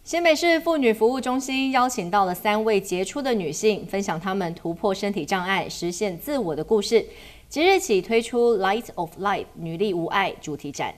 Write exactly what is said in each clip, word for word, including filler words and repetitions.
新北市妇女服务中心邀请到了三位杰出的女性，分享她们突破身体障碍、实现自我的故事。即日起推出 Light of Life 女力无碍主题展。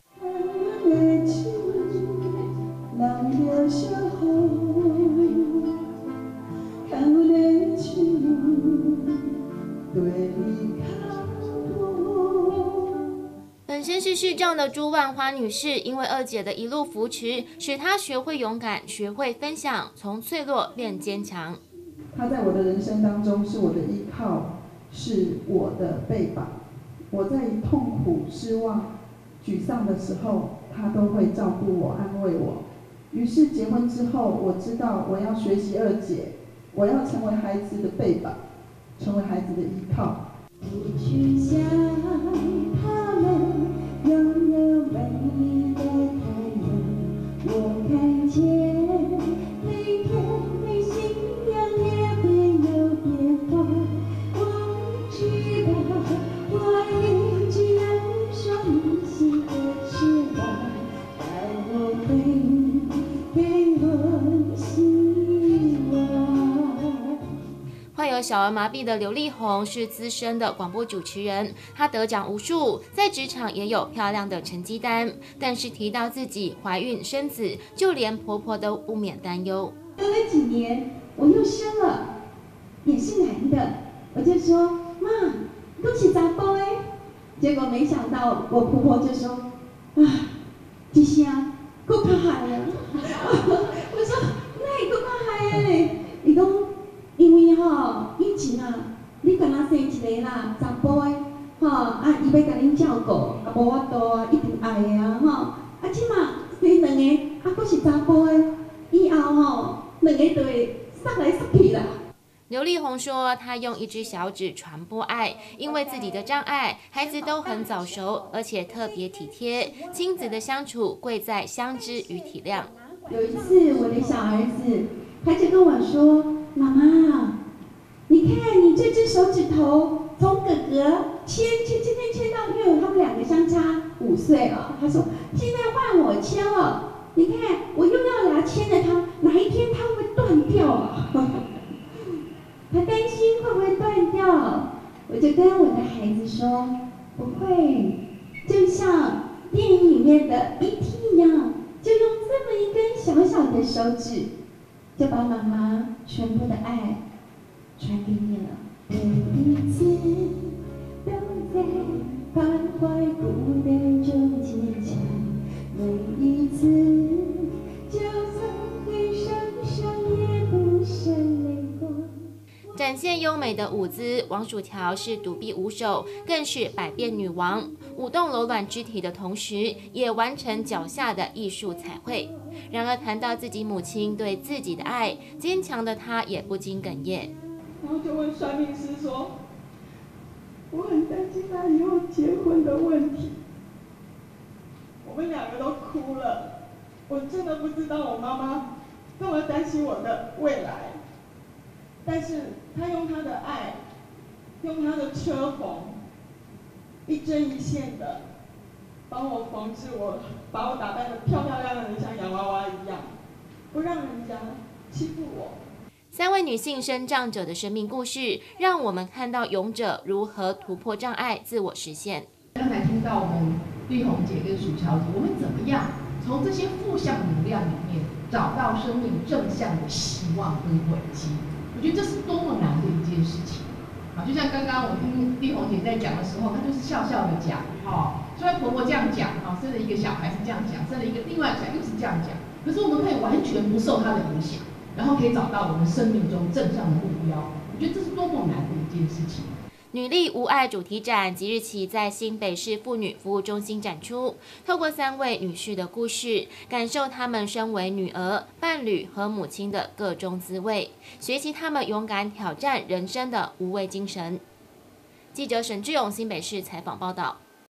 本身是视障的朱万花女士，因为二姐的一路扶持，使她学会勇敢，学会分享，从脆弱变坚强。 她在我的人生当中是我的依靠，是我的臂膀。我在痛苦、失望、沮丧的时候，她都会照顾我、安慰我。于是结婚之后，我知道我要学习二姐，我要成为孩子的臂膀，成为孩子的依靠。去向他们拥有美丽的太阳，我看见每天你信仰也会有变化。我知道我一直有双星的翅膀，带我飞，给我希望。 患有小儿麻痹的刘丽红是资深的广播主持人，她得奖无数，在职场也有漂亮的成绩单。但是提到自己怀孕生子，就连婆婆都不免担忧。 隔了几年，我又生了，也是男的，我就说妈，恭喜查甫哎。结果没想到我婆婆就说啊，这下够怕害了。我说那也够怕害嘞，伊讲。因为吼，以前啊，你敢若生一个啦，查甫的，吼啊，伊要甲恁照顾，啊无法度啊，一定爱的啊，吼啊，即马生两个，啊，佫是查甫的，以后吼，两个就会杀来杀去啦。 刘丽红说，她用一只小指传播爱，因为自己的障碍，孩子都很早熟，而且特别体贴，亲子的相处贵在相知与体谅。 有一次，我的小儿子他就跟我说。妈妈，你看你这只手指头从哥哥牵牵牵牵牵到，因为他们两个相差五岁啊。他说现在换我牵了，你看我又要来牵着他，哪一天他会断掉啊？他担心会不会断掉，我就跟我的孩子说不会，就像电影里面的 E T 一样，就用这么一根小小的手指。就把妈妈全部的爱传给你了。每一次都在徘徊孤单中坚强，每一次就算会受伤也不闪泪光。 展现优美的舞姿，王薯条是独臂舞手，更是百变女王。舞动柔软肢体的同时，也完成脚下的艺术彩绘。然而谈到自己母亲对自己的爱，坚强的她也不禁哽咽。 然后就问算命师说：“我很担心他以后结婚的问题。”我们两个都哭了。我真的不知道我妈妈这么担心我的未来，但是她用她的爱，用她的车缝，一针一线的帮我缝制我，把我打扮得漂漂亮亮的，像洋娃娃一样，不让人家欺负我。 三位女性身障者的生命故事，让我们看到勇者如何突破障碍，自我实现。 刚才听到我们丽红姐跟薯条姐，我们怎么样从这些负向能量里面找到生命正向的希望跟轨迹？我觉得这是多么难的一件事情啊！就像刚刚我听丽红姐在讲的时候，她就是笑笑的讲，哦，虽然婆婆这样讲，哈、哦，生了一个小孩是这样讲，生了一个另外一个小孩又是这样讲，可是我们可以完全不受她的影响，然后可以找到我们生命中正向的目标。我觉得这是多么难的一件事情。 女力无碍主题展即日起在新北市妇女服务中心展出，透过三位女士的故事，感受她们身为女儿、伴侣和母亲的各种滋味，学习她们勇敢挑战人生的无畏精神。记者沈志勇新北市采访报道。